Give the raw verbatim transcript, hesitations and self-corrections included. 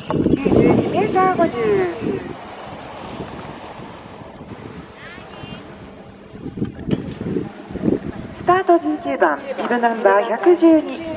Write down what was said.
きゅうじゅうにメーターごじゅう。スタートじゅうきゅうばん、ビブナンバーひゃくじゅうに。